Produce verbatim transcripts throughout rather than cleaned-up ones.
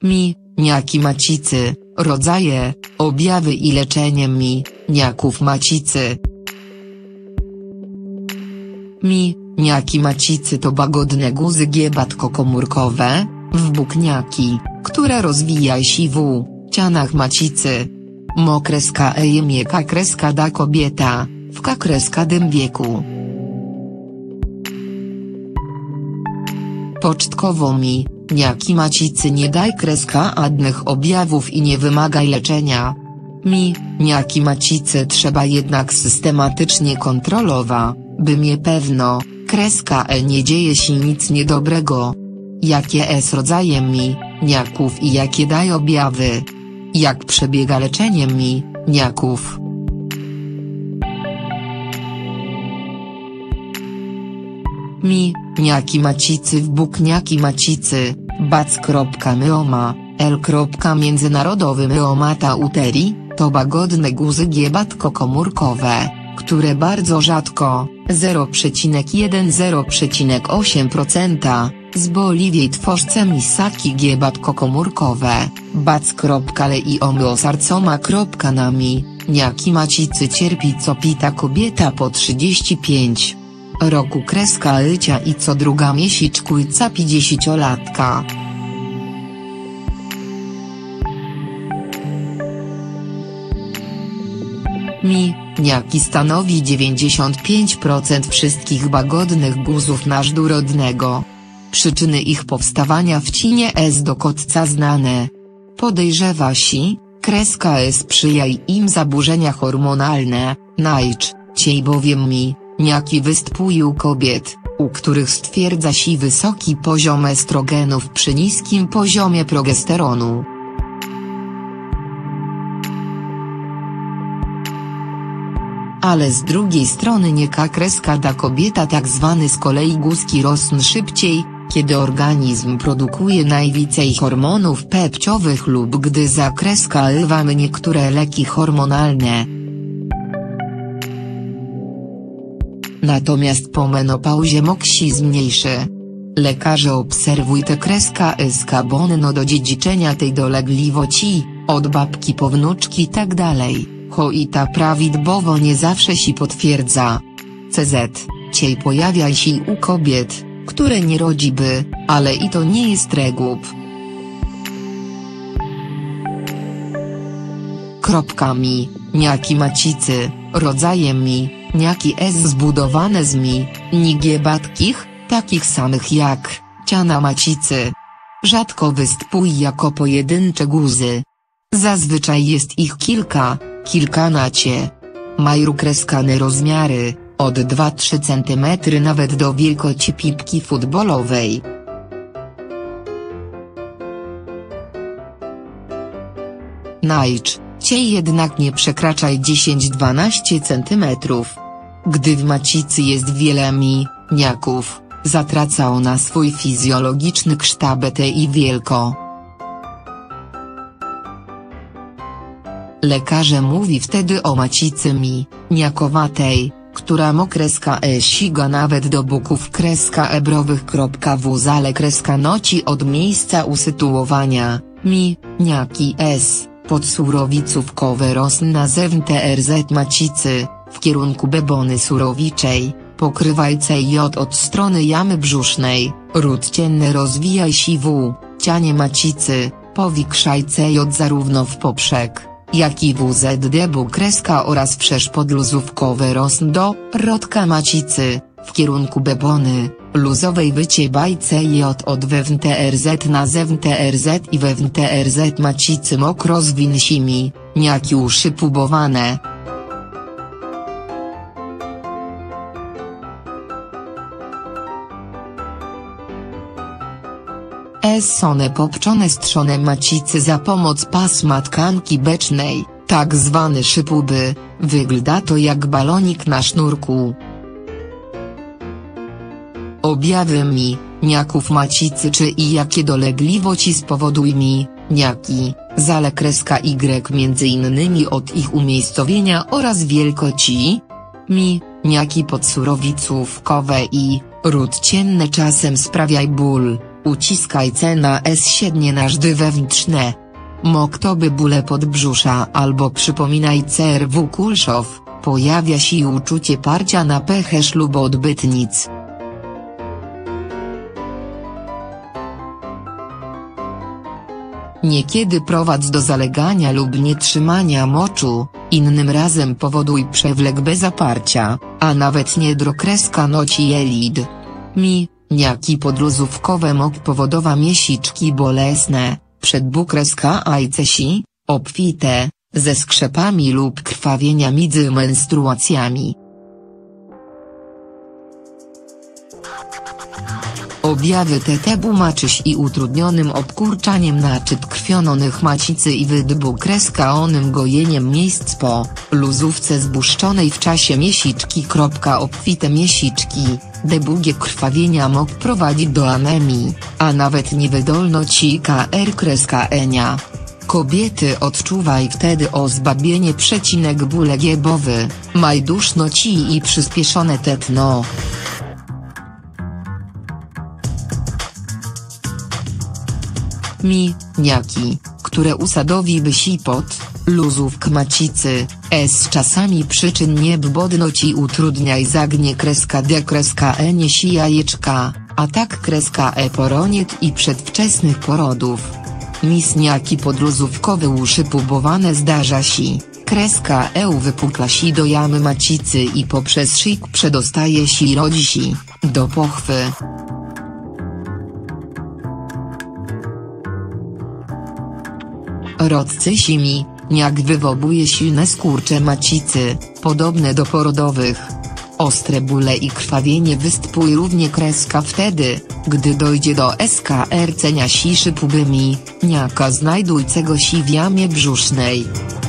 mi, niaki macicy, rodzaje, objawy i leczenie mi, niaków macicy. Mi, niaki macicy to łagodne guzy giebatko-komórkowe, wbukniaki, które rozwija się w cianach macicy. Mo kreska e mieka kreska da kobieta, w ka kreska dym wieku. Początkowo mi, niaki macicy nie daj kreska adnych objawów i nie wymagaj leczenia. Mi, niaki macicy trzeba jednak systematycznie kontrolowa, by mnie pewno, kreska e nie dzieje się nic niedobrego. Jakie jest rodzaje mi, niaków i jakie daj objawy? Jak przebiega leczenie mi, niaków? Mi, niaki macicy wbukniaki macicy, bac. Myoma, L. Międzynarodowy myomata uteri, to łagodne guzy giebatko-komórkowe, które bardzo rzadko, zero przecinek jeden do zero przecinek osiem procent, zboliwiej tworzce misaki giebatko-komórkowe, bac. Leiomyosarcoma. Nami, niaki macicy cierpi co pita kobieta po trzydzieści pięć roku kreska życia i co druga miesiączkujca pięćdziesięciolatka. Mi, niaki stanowi dziewięćdziesiąt pięć procent wszystkich łagodnych guzów nadrzędnego. Przyczyny ich powstawania w cinie jest do końca znane. Podejrzewa się, kreska e sprzyja im zaburzenia hormonalne, najczęściej bowiem mi, niaki występują u kobiet, u których stwierdza się wysoki poziom estrogenów przy niskim poziomie progesteronu. Ale z drugiej strony nieka kreska da kobieta tak zwany z kolei guzki rosną szybciej, kiedy organizm produkuje najwięcej hormonów płciowych lub gdy za kreska ywamy niektóre leki hormonalne. Natomiast po menopauzie moksi zmniejszy. Lekarze obserwuj te kreska iska bonno do dziedziczenia tej dolegliwości, od babki po wnuczki tak dalej, cho i ta prawidłowo nie zawsze się potwierdza. C Z, ciej pojawia się u kobiet, które nie rodziby, ale i to nie jest reguł. Kropkami, niaki macicy, rodzaje mi, niaki jest zbudowane z mi, nigiebatkich, takich samych jak, ciana macicy. Rzadko występuje jako pojedyncze guzy. Zazwyczaj jest ich kilka, kilkanaście. Mają kreskane rozmiary, od dwa do trzech centymetrów nawet do wielkości piłki futbolowej. Najczęściej jednak nie przekraczaj dziesięć do dwunastu centymetrów. Gdy w macicy jest wiele mi, niaków, zatraca ona swój fizjologiczny kształt i wielko. Lekarze mówi wtedy o macicy mi, niakowatej, która mo kreska e siga nawet do boków kreska ebrowych. W zale kreska noci od miejsca usytuowania, mi, niaki s, podsurowicówkowe rosną na zewnątrz rz macicy, w kierunku bebony surowiczej, pokrywajcej j od strony jamy brzusznej, ród cienny rozwijaj się w cianie macicy, powiększajce j zarówno w poprzek, jak i w zdebu kreska oraz przeszpodluzówkowe rosną do rodka macicy, w kierunku bebony, luzowej wyciebajce j od wewnątrz rz na zewnątrz rz i wewnątrz rz macicy mok rozwinsimi, niaki uszy pubowane. Essone popczone strzone macicy za pomoc pasma tkanki becznej, tak zwany szypuby, wygląda to jak balonik na sznurku. Objawy mi, niaków macicy czy i jakie dolegliwości spowoduj mi, niaki, zale kreska Y między innymi od ich umiejscowienia oraz wielkości, mi, niaki podsurowicówkowe i, ród cienny czasem sprawiaj ból, Uciskaj C na S siednie narządy wewnętrzne. Moktoby bóle podbrzusza albo przypominaj C R W Kulszow, pojawia się uczucie parcia na pechę lub odbytnic. Niekiedy prowadź do zalegania lub nietrzymania moczu, innym razem powoduj przewlek bez aparcia, a nawet niedrokreska noci jelit. Mi, niaki podluzówkowe mok powodowa miesiczki bolesne, przedbukreska ajcesi, obfite, ze skrzepami lub krwawienia między menstruacjami. Objawy te tłumaczysz i utrudnionym obkurczaniem naczyt krwiononych macicy i wydbukreskaonym gojeniem miejsc po luzówce zbłuszczonej w czasie miesiczki. Obfite miesiczki, debugie krwawienia mógł prowadzić do anemii, a nawet niewydolności K R-enia. Kobiety odczuwaj wtedy ozbabienie przecinek bóle giebowy, majduszności i przyspieszone tetno. Mi, niaki, które usadowi bysi pod luzówk macicy, s czasami przyczyn niebodności utrudniaj zagnie kreska d kreska e niesi jajeczka, a tak kreska e poroniet i przedwczesnych porodów. Mis niaki podluzówkowe uszy pubowane zdarza si, kreska e wypukla si do jamy macicy i poprzez szyjk przedostaje si rodzi si, do pochwy. Rodcy simi, niak wywobuje silne skurcze macicy, podobne do porodowych. Ostre bóle i krwawienie występuje równie kreska wtedy, gdy dojdzie do skrcenia si szypubymi, niaka znajdujcego si w jamie brzusznej.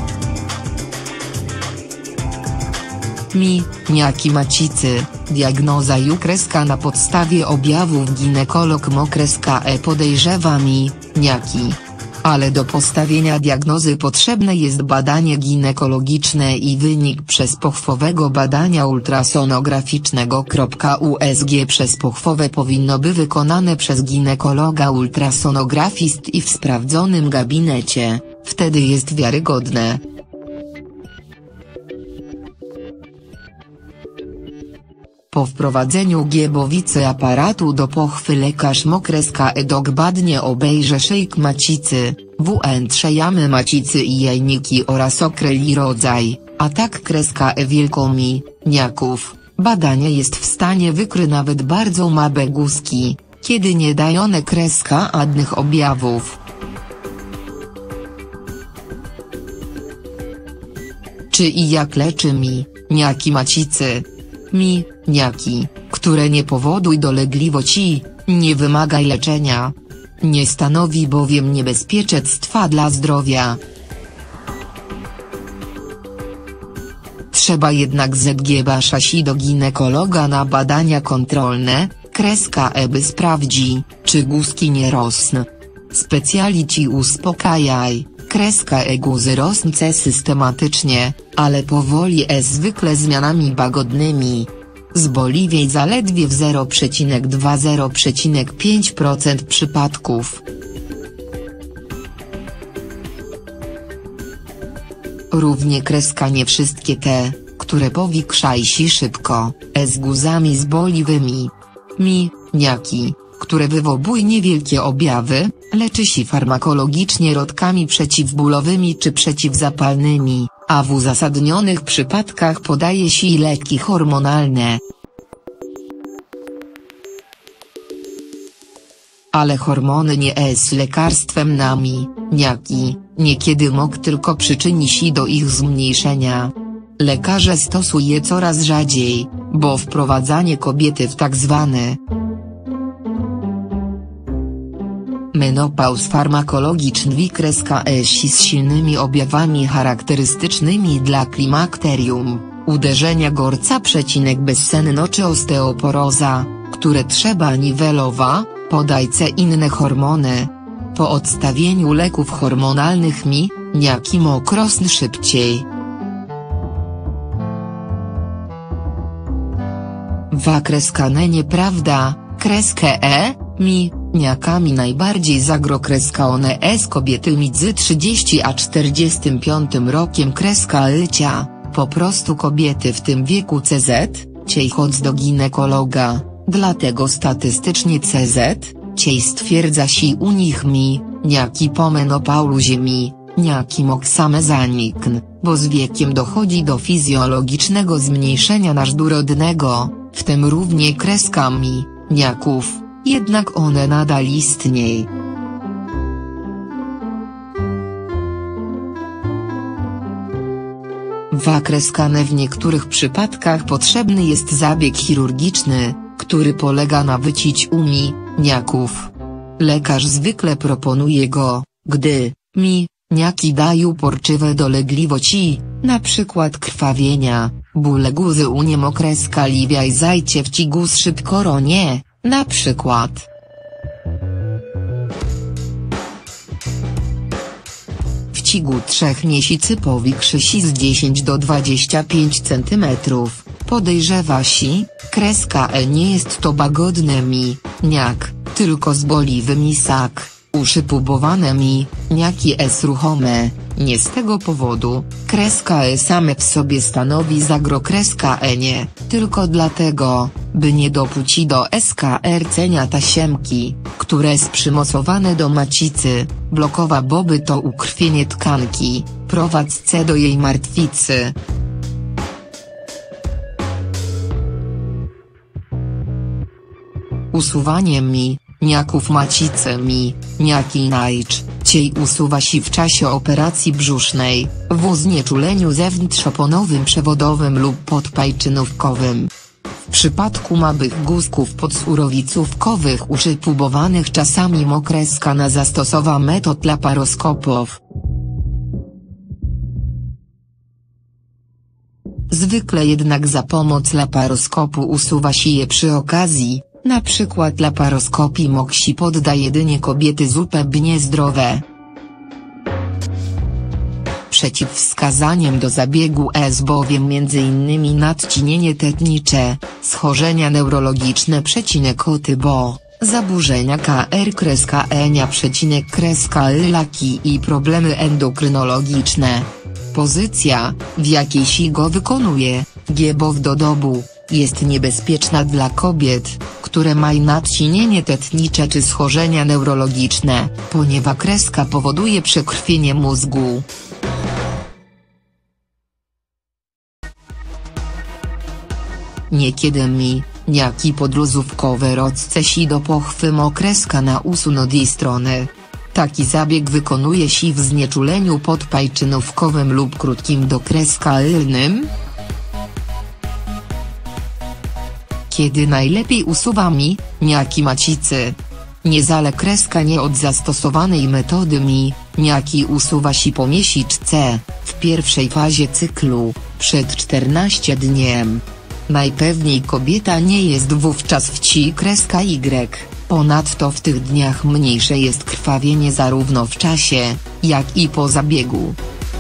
Mi, niaki macicy, diagnoza ju kreska na podstawie objawów ginekolog mo kreska e podejrzewa mi, niaki. Ale do postawienia diagnozy potrzebne jest badanie ginekologiczne i wynik przezpochwowego badania ultrasonograficznego. U S G przezpochwowe powinno być wykonane przez ginekologa ultrasonografist i w sprawdzonym gabinecie, wtedy jest wiarygodne. Po wprowadzeniu giebowicy aparatu do pochwy lekarz mokreska edok badnie obejrze szyjk macicy, wnętrze jamy macicy i jajniki oraz okryli rodzaj, a tak kreska e wielkomi, niaków. Badanie jest w stanie wykry nawet bardzo małe guzki, kiedy nie dajone kreska adnych objawów. Czy i jak leczy mi, niaki macicy? Mi, niaki, które nie powoduj dolegliwości, nie wymagaj leczenia. Nie stanowi bowiem niebezpieczeństwa dla zdrowia. Trzeba jednak zgłaszać się do ginekologa na badania kontrolne, kreska e by sprawdzi, czy guzki nie rosną. Specjaliści uspokajaj, kreska e guzy rosną systematycznie, ale powoli e zwykle zmianami łagodnymi. Zboliwiej zaledwie w zero przecinek dwa do zero przecinek pięć procent przypadków. Równie kreska nie wszystkie te, które powiększają się szybko, e z guzami zboliwymi. Mi, niaki, które wywołują niewielkie objawy, leczy się farmakologicznie środkami przeciwbólowymi czy przeciwzapalnymi, a w uzasadnionych przypadkach podaje się leki hormonalne. Ale hormony nie jest lekarstwem na mi, niaki, niekiedy mógł tylko przyczyni się do ich zmniejszenia. Lekarze stosuje coraz rzadziej, bo wprowadzanie kobiety w tak zwany menopauz farmakologiczny kreska esi z silnymi objawami charakterystycznymi dla klimakterium, uderzenia gorca przecinek bezsenno czy osteoporoza, które trzeba niwelowa, podajce inne hormony. Po odstawieniu leków hormonalnych mi, niaki mógł rosnąć szybciej. Wa kreska ne nieprawda, kreskę e, mi, niakami najbardziej zagro kreska one s kobiety między trzydziestym a czterdziestym piątym rokiem kreska lycia, po prostu kobiety w tym wieku cz, ciej chodź do ginekologa, dlatego statystycznie cz, ciej stwierdza si u nich mi, niaki po menopauzie mi, niaki mok same zanikn, bo z wiekiem dochodzi do fizjologicznego zmniejszenia narządu rodnego, w tym równie kreskami, niaków, jednak one nadal istnieją. Wakreskane w niektórych przypadkach potrzebny jest zabieg chirurgiczny, który polega na wycięciu umi, niaków. Lekarz zwykle proponuje go, gdy, mi, niaki dają porczywe dolegliwości, na przykład krwawienia, bóle guzy u niemokreska liwia i zajcie w ci guz szybko nie, na przykład. W cigu trzech miesięcy powiększy si z dziesięć do dwudziestu pięciu centymetrów, podejrzewa si, kreska E nie jest to łagodne mi, niak, tylko zboliwy mi sak, uszy pubowane mi, niaki S ruchome, nie z tego powodu, kreska E same w sobie stanowi zagro kreska E nie, tylko dlatego, by nie dopuścić do skrcenia tasiemki, które jest przymocowane do macicy, blokowa boby to ukrwienie tkanki, prowadźce do jej martwicy. Usuwanie mi, niaków macicy mi, niaki najcz, ciej usuwa si w czasie operacji brzusznej, w znieczuleniu zewnątrzoponowym przewodowym lub podpajczynówkowym. W przypadku małych guzków podsurowicówkowych uszy pubowanych czasami mokreskana zastosowa metod laparoskopów. Zwykle jednak za pomoc laparoskopu usuwa si je przy okazji, na przykład laparoskopii moksi podda jedynie kobiety zupełnie zdrowe. Przeciwwskazaniem do zabiegu jest bowiem między innymi nadciśnienie tętnicze, schorzenia neurologiczne przecinek otybo, zaburzenia K R kreska enia przecinek kreska laki i problemy endokrynologiczne. Pozycja, w jakiej si go wykonuje, giebow do dobu, jest niebezpieczna dla kobiet, które mają nadciśnienie tętnicze czy schorzenia neurologiczne, ponieważ kreska powoduje przekrwienie mózgu. Niekiedy mi, niaki podluzówkowe rodce si do pochwy mokreska na usunodej strony. Taki zabieg wykonuje si w znieczuleniu podpajczynówkowym lub krótkim dokreska lnym. Kiedy najlepiej usuwa mi, niaki macicy. Niezale kreska nie od zastosowanej metody mi, niaki usuwa si po miesiączce, w pierwszej fazie cyklu, przed czternastym dniem. Najpewniej kobieta nie jest wówczas w ci kreska Y, ponadto w tych dniach mniejsze jest krwawienie zarówno w czasie, jak i po zabiegu.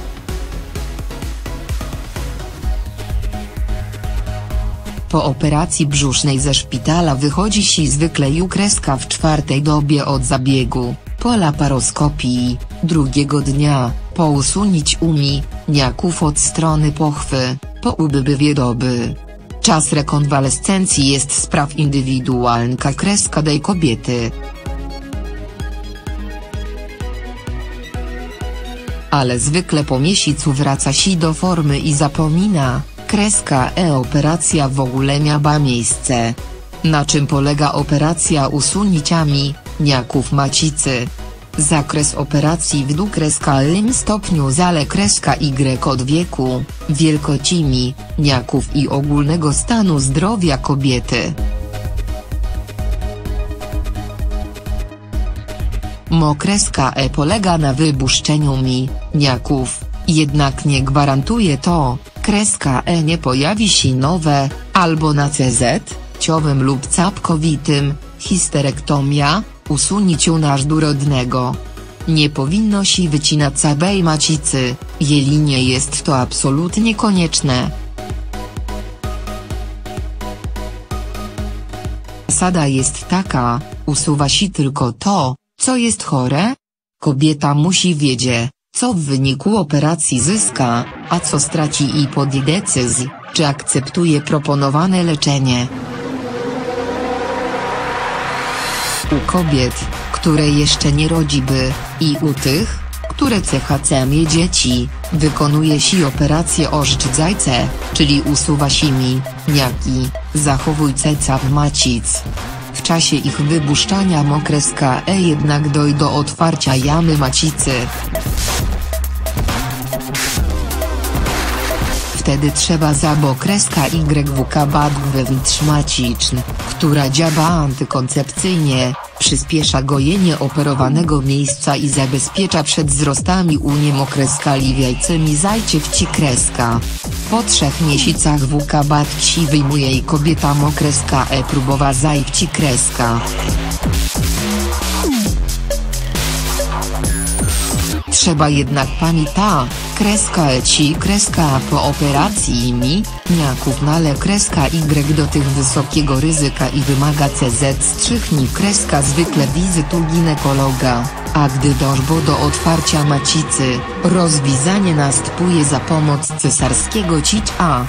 Po operacji brzusznej ze szpitala wychodzi si zwykle ju kreska w czwartej dobie od zabiegu, po laparoskopii, drugiego dnia, po usunięciu umi, niaków od strony pochwy, po ubywie doby. Czas rekonwalescencji jest spraw indywidualna kreska tej kobiety. Ale zwykle po miesiącu wraca si do formy i zapomina, kreska E operacja w ogóle miała miejsce. Na czym polega operacja usunięcia mi, niaków macicy? Zakres operacji w dwukreskalnym stopniu zale kreska Y od wieku, wielkości mi, niaków i ogólnego stanu zdrowia kobiety. Mokreska E polega na wybuszczeniu mi, niaków, jednak nie gwarantuje to, kreska E nie pojawi się nowe, albo na C Z, ciowym lub całkowitym, histerektomia, usunięciu narządu rodnego. Nie powinno się wycinać całej macicy, jeżeli nie jest to absolutnie konieczne. Zasada jest taka, usuwa się tylko to, co jest chore. Kobieta musi wiedzieć, co w wyniku operacji zyska, a co straci i podjąć decyzję, czy akceptuje proponowane leczenie. U kobiet, które jeszcze nie rodziły, i u tych, które chcą mieć dzieci, wykonuje się operację oszczędzajce, czyli usuwa się miniaki, zachowujce w macic. W czasie ich wypuszczania mokreska e jednak dojdzie do otwarcia jamy macicy. Wtedy trzeba zabrać kreska Y W badg wewnątrzmaciczny, która działa antykoncepcyjnie, przyspiesza gojenie operowanego miejsca i zabezpiecza przed wzrostami u niemokreska i jajcymi zajciewci kreska. Po trzech miesiącach W K badci wyjmuje i kobieta mokreska e próbowa zajwci kreska. Trzeba jednak pamiętać, kreska E ci kreska po operacji miniaków nale kreska Y do tych wysokiego ryzyka i wymaga C Z strzykni kreska zwykle wizytu ginekologa, a gdy doszło do otwarcia macicy, rozwiązanie następuje za pomoc cesarskiego cięcia.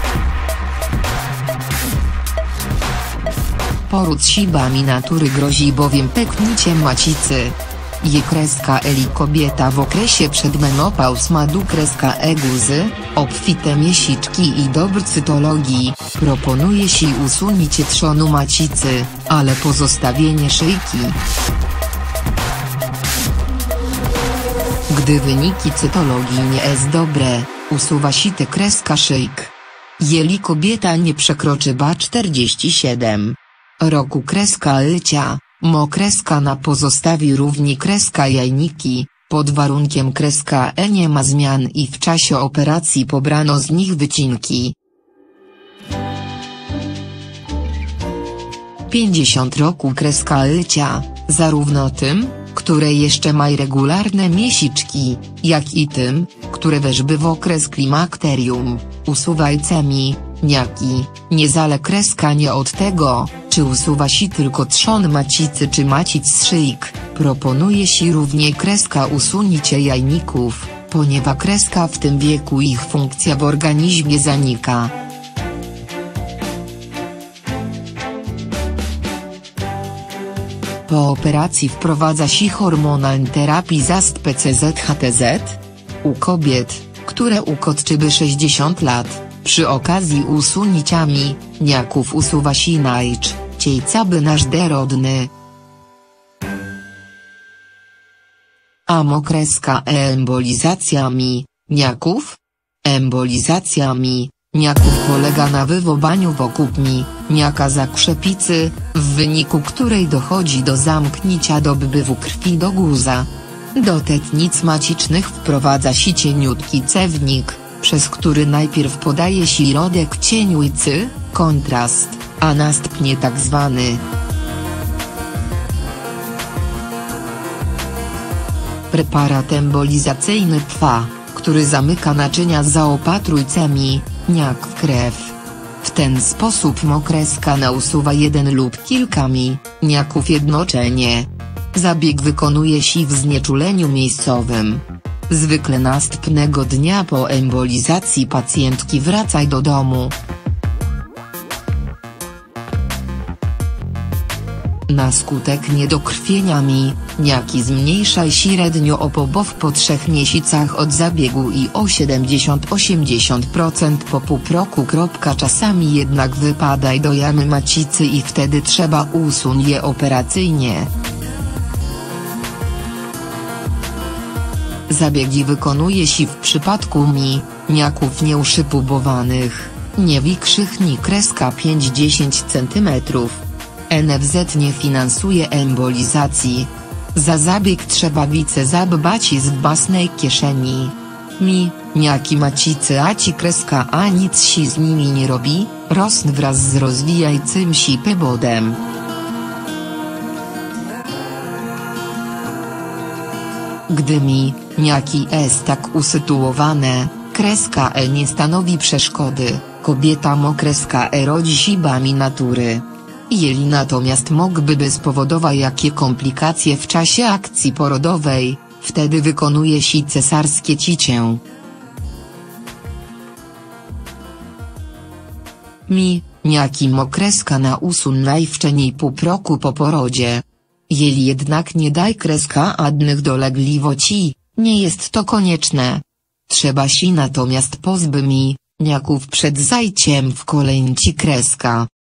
Poród siłami natury grozi bowiem pęknięciem macicy. Je kreska eli kobieta w okresie przedmenopauz ma du kreska e guzy, obfite miesiączki i dobr cytologii, proponuje się usunięcie trzonu macicy, ale pozostawienie szyjki. Gdy wyniki cytologii nie jest dobre, usuwa się te kreska szyjk. Jeli kobieta nie przekroczy ba czterdzieści siedem roku kreska lycia, mo kreska na pozostawi równie kreska jajniki, pod warunkiem kreska E nie ma zmian i w czasie operacji pobrano z nich wycinki. pięćdziesiąt roku kreska lycia, zarówno tym, które jeszcze mają regularne miesiączki, jak i tym, które weszły w okres klimakterium, usuwajce miniaki, niezale kreska nie od tego, czy usuwa się tylko trzon macicy czy macic szyjk, proponuje się równie kreska usunięcie jajników, ponieważ kreska w tym wieku ich funkcja w organizmie zanika. Po operacji wprowadza się hormonalną terapię zastępczą C Z H T Z. U kobiet, które ukończyły sześćdziesiąt lat, przy okazji usunięcia miniaków usuwa się najczęściej cały nasz rodny. A mokreska e embolizacja miniaków? Embolizacja miniaków polega na wywobaniu wokół miniaka zakrzepicy, w wyniku której dochodzi do zamknięcia dobywu krwi do guza. Do tętnic macicznych wprowadza się cieniutki cewnik, przez który najpierw podaje się środek cieniujący, kontrast, a następnie tak zwany preparat embolizacyjny P W A, który zamyka naczynia zaopatrujcami miniak w krew. W ten sposób mokreska na usuwa jeden lub kilka miniaków jednocześnie. Zabieg wykonuje się w znieczuleniu miejscowym. Zwykle następnego dnia po embolizacji pacjentki wraca do domu. Na skutek niedokrwienia miniaki zmniejsza się średnio o połowę po trzech miesiącach od zabiegu i o siedemdziesiąt do osiemdziesięciu procent po pół roku. Czasami jednak wypada do jamy macicy i wtedy trzeba usunąć je operacyjnie. Zabiegi wykonuje się w przypadku miniaków nieuszypubowanych, nie większych niż kreska pięć do dziesięciu centymetrów. N F Z nie finansuje embolizacji. Za zabieg trzeba wice zadbać z własnej kieszeni. Miniaki macicy a ci kreska a nic się z nimi nie robi, rosną wraz z rozwijającym się płodem. Gdy miniaki jest tak usytuowane, kreska E nie stanowi przeszkody, kobieta mokreska E rodzi siłami natury. Jeli natomiast mógłby spowodować jakie komplikacje w czasie akcji porodowej, wtedy wykonuje się cesarskie cięcie. Mi, niaki mokreska na usun najwcześniej pół roku po porodzie. Jeli jednak nie daj kreska adnych dolegliwości, nie jest to konieczne. Trzeba się natomiast pozbyć mi, niaków przed zajciem w kolejnci kreska.